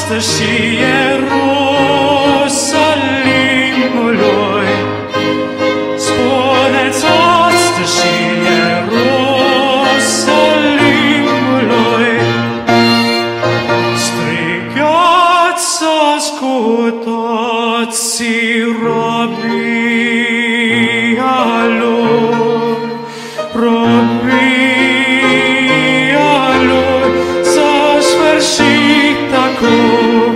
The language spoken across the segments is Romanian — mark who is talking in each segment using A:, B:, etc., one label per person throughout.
A: astăzi și Ierusalimului. Spuneți astăzi și Ierusalimului. Strigați să ascultați robia lui, robia lui s-a sfârșit acum,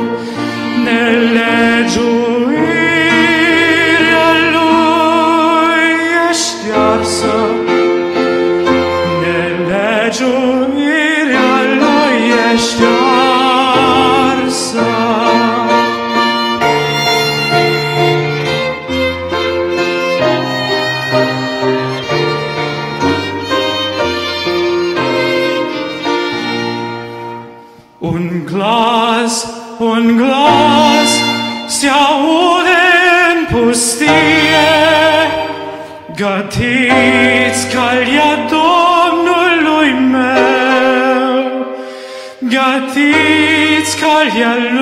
A: nelegiuirea lui e ștearsă, nelegiuirea lui e ștearsă. Un glas se aude în pustie, gătiți calea Domnului meu, gătiți calea lui.